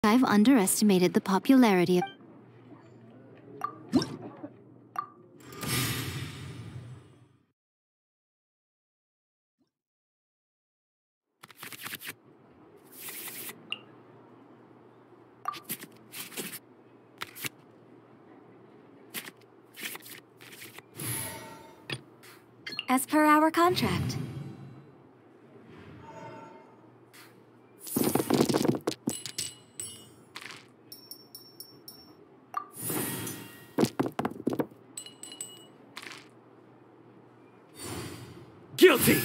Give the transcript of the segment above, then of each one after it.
I've underestimated the popularity of... As per our contract. Guilty!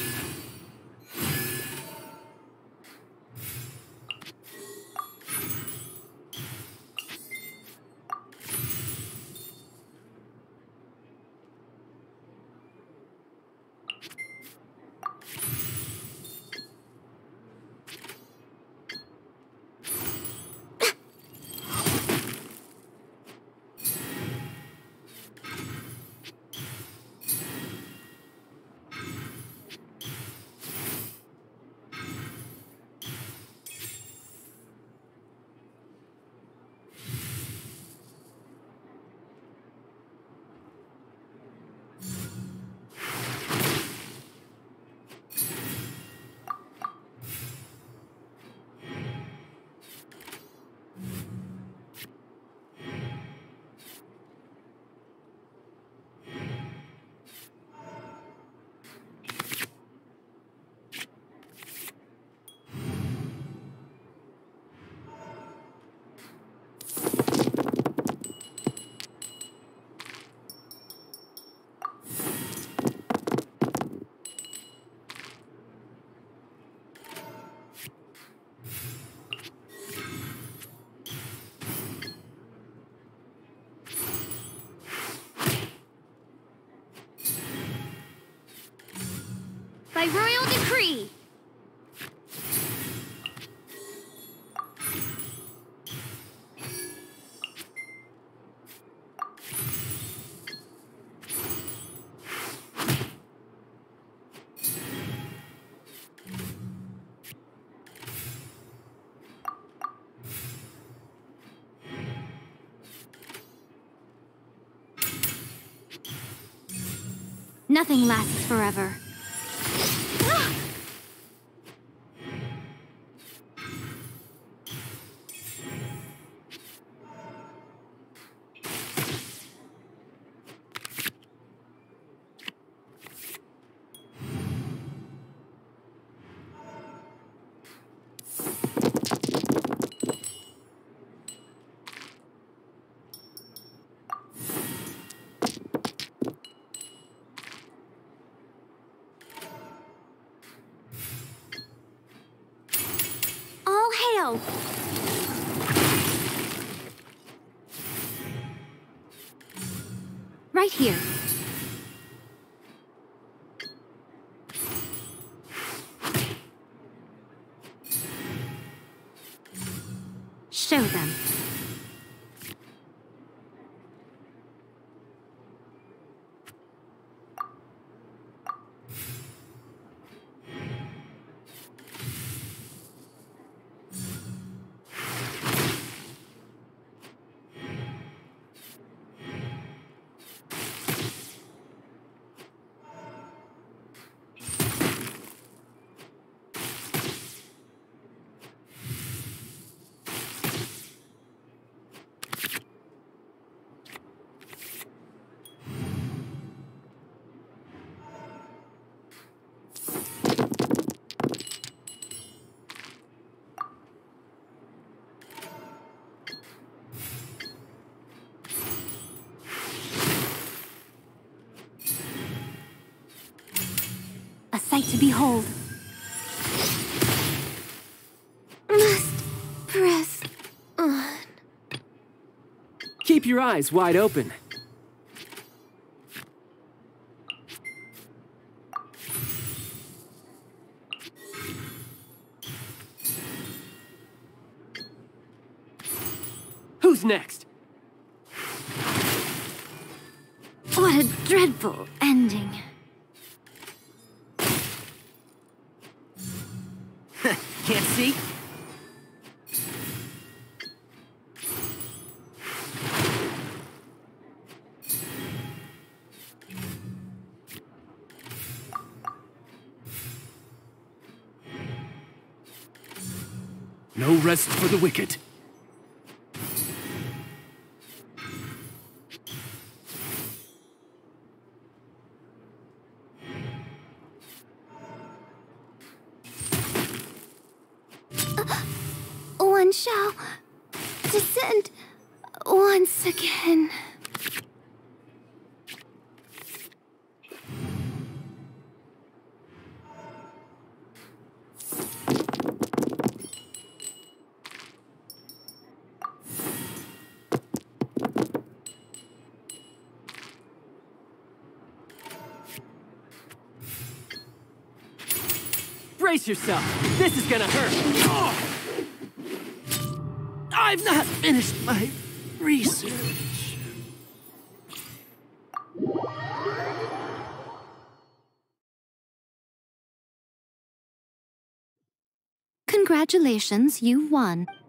By royal decree! Nothing lasts forever. All hail! Right here. Show them. A sight to behold. Must press on. Keep your eyes wide open. Who's next? What a dreadful ending. Can't see? No rest for the wicked. One shall descend once again. Brace yourself. This is gonna hurt. Oh! I've not finished my research. Congratulations, you won.